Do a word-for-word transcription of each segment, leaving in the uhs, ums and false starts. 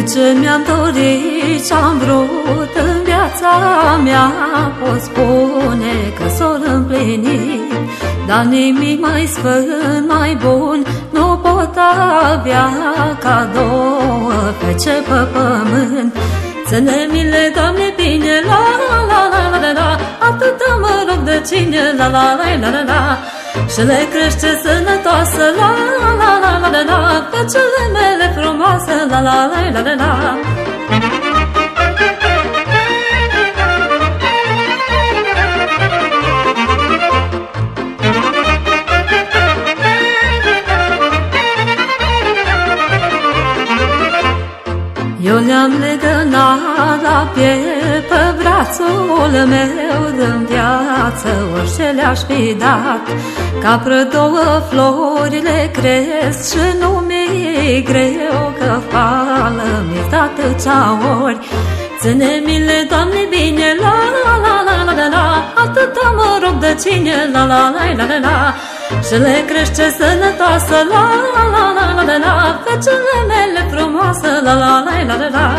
ce mi-am dorit și-am vrut în viața mea, pot spune că s-or împlini, dar nimic mai sfânt, mai bun nu pot avea ca două fece pe pământ. Ține-mi-le, Doamne, bine, la la la la la la, atâta mă rog de cine, la la la la la la, și le crește sănătoasă, la la la la la la la, fecele mele frumoase, la la la la la la. Eu le-am legănat la piept pe brațul meu, din viață orice le-aș fi dat. Ca prădouă florile cresc și nu mi-e greu, că fală mi-s de atâția ori. Ține-mi-le, Doamne, bine, la la la la la la la, atâta mă rog de cine, la la la la la la, și le crește sănătoasă, la la la la la la la, fecele mele frumoase, la la la la la la.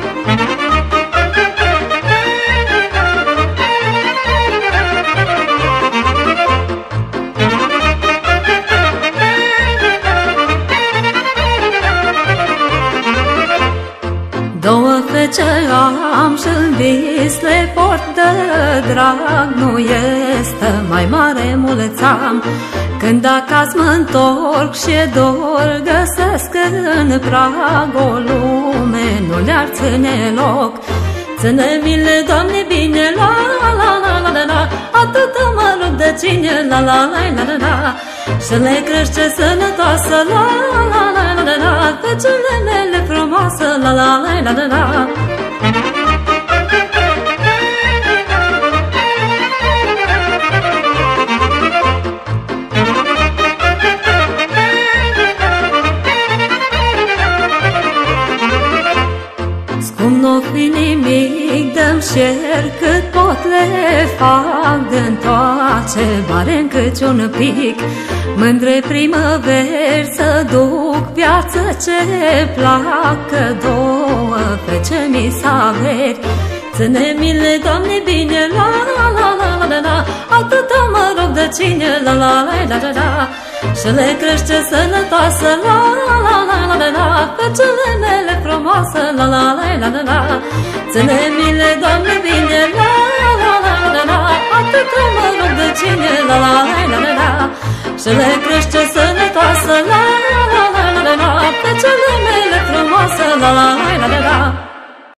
Două fece am și-n vis le port de drag, nu este mai mare mulțam. Când acasă mă-ntorc și-e dor, găsesc în prag o lume, nu le-ar ține loc. Ține-mi-le, Doamne, bine, la la la la la la la, atâta mă rog de cine, la la la la la la, și le crește sănătoasă, la la la la la la, fecele mele frumoase, la la la la la la. Nu fi nimic de-mi șer, cât pot le fac, de-ntoace bare cât un pic. Mândre primăveri să duc viață ce placă, două fece mi s-averi. Ține-mi-le, Doamne, bine, la la la la la la la, atâta mă rog de cine, la la la la la la, și le crește sănătoasă, la la la la la la la, fecele mele frumoase, la la la la la la. Ține-mi-le, Doamne, bine, la la la la la la, atâta mă rog de cine, la la la la la la, și le crește sănătoasă, la